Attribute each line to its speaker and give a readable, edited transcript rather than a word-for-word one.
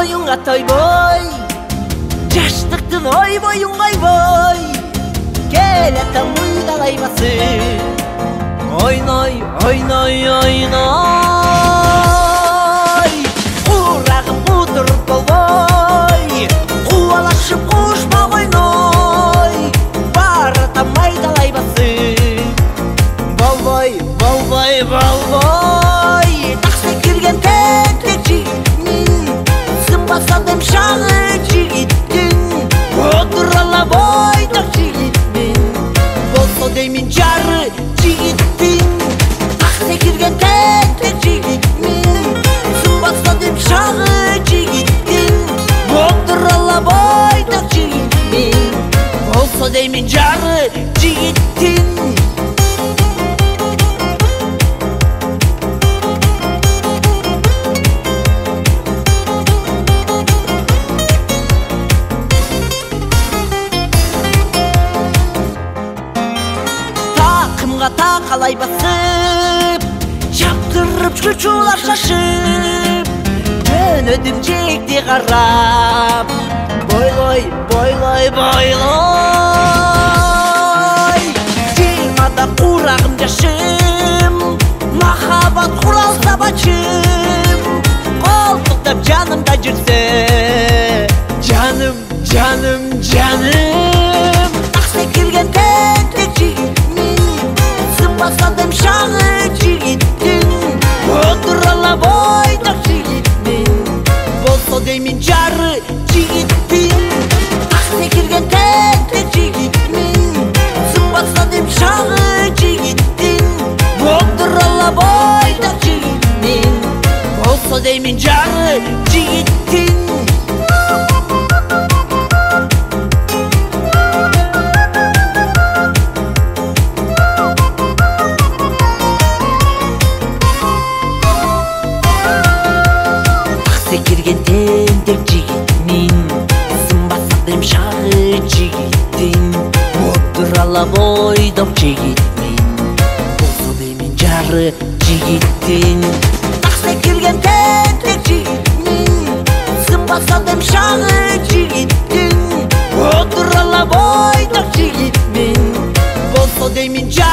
Speaker 1: Oyunga toyboy, жаштыктын ойбойун койбой, келатам уйдалайбасын. Ойной, ойной, ойной, курагым кудуруп болбой, кубалашып кушмак ойной, баратам айдалайбасын. Болбой, болбой, болбой, таксы кирген тентек жигитмин, сынбасам шаңы жигиттин, отурала бойдак жигитмин, болсо деймин жары жигиттин, таксы кирген тентек жигитмин, сынбасам шаңы жигиттин, отурала бойдак жигитмин, болсо деймин жары жигиттин. Такалай басып, чаптырып чучулар шашып, жөнөдүм жекти карап, бойлой, бойлой, бойлой. Жыймада курагым жашым, махаббат куралса бачым, колтуктап жанымда жүрсө, жаным, жаным, жаным. Аксы кирген тентек жигитмин, сынбасам шаңы жигиттин, отурала бойдак жигитмин, болсо деймин жары жигиттин. Аксы кирген тентек жигитмин, сынбасам шаңы жигиттин, отурала бойдак жигитмин, болсо деймин жары жигиттин. Кирген тентек жигитмин, сынбасам шагы жигиттин, отурала бойдок жигитмин, болсо деймин жары жигиттин. Аксы кирген тентек жигитмин, сынбасам шагы жигиттин, отурала бойдок жигитмин, болсо деймин жары